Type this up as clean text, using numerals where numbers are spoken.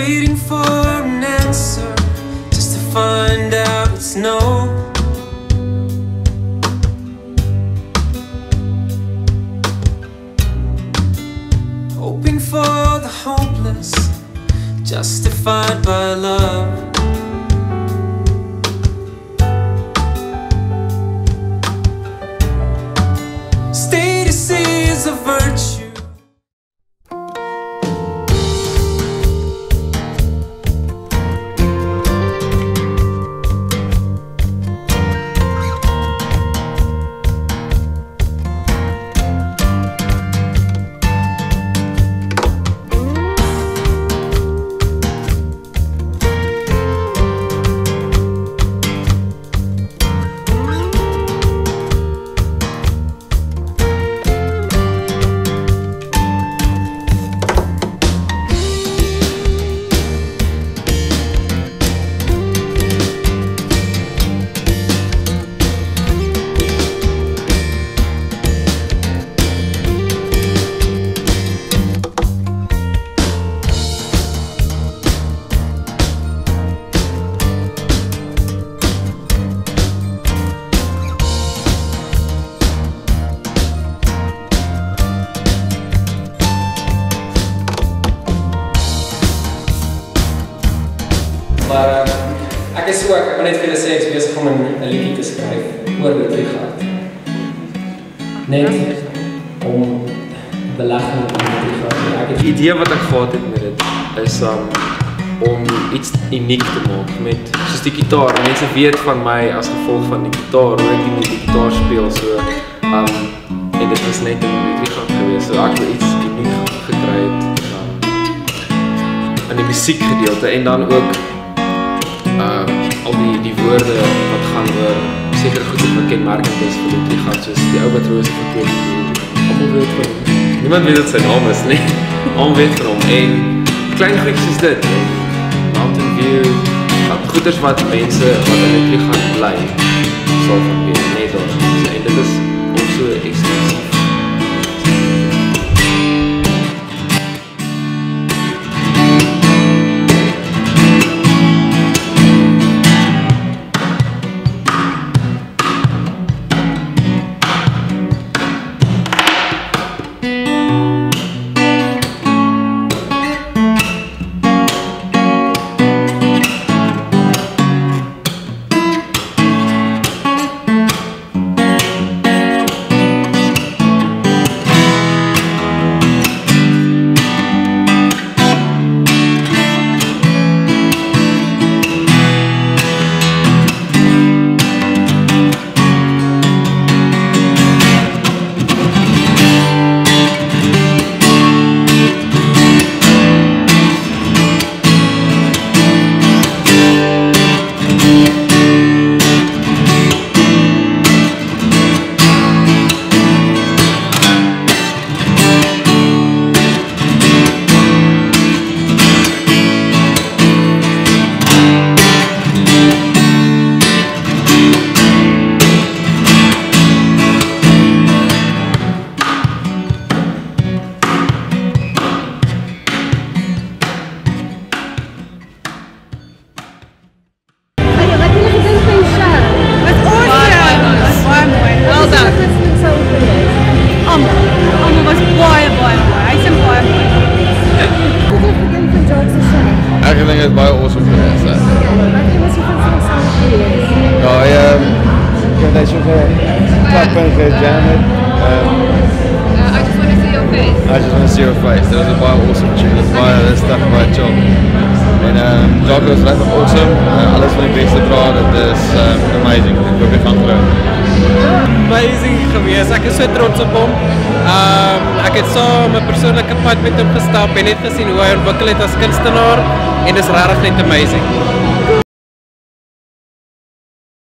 waiting for an answer, just to find out it's no. Hoping for the hopeless, justified by love. Status is a virtue. Maar ek is ook, ek wil net vir julle sê ek is besig om 'n liedjie te skryf oor Ludwigard. Net om belegging in Ludwigard. Die idee wat ek gehad het met dit is om iets uniek te maak met soos die gitaar. Mense weet van my as gevolg van die gitaar, hoe ek met die gitaar speel, so en dit was net in Ludwigard geweest. So ek wil iets uniek gekry het in die musiekgedeelte en dan ook al die woorde wat gaan oor sekere goed wat kenmerkend is vir Ludwigard, soos die ou wat rose verkoop. Almal weet van hom. Niemand weet wat sy naam is nie. Almal weet van hom en klein goedjies soos dit. Mountain View, goeders wat mense wat in Ludwigard bly sal van weet net daar. En dit is ook so eksklusief. Ek dink dit is baie awesome geweest. Ja, dat je klap en gejamd het. I just want to see your face. I just want to see your face. That was a baie awesome tune. That stuff baie chill. En Jocko is regtig awesome. Alles van die beste dra. Dit is amazing. Ek hoop jy gaan glo. Amazing geweest. Ek is so trots op hom. Ek het saam 'n persoonlike pad met hom gestap en net gesien hoe hy ontwikkel het as kunstenaar en dis regtig net amazing.